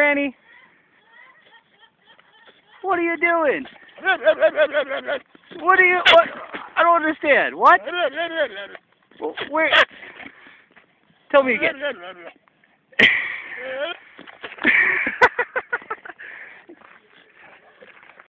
Granny? What are you doing? What are you... What? I don't understand. What? Where... Tell me again.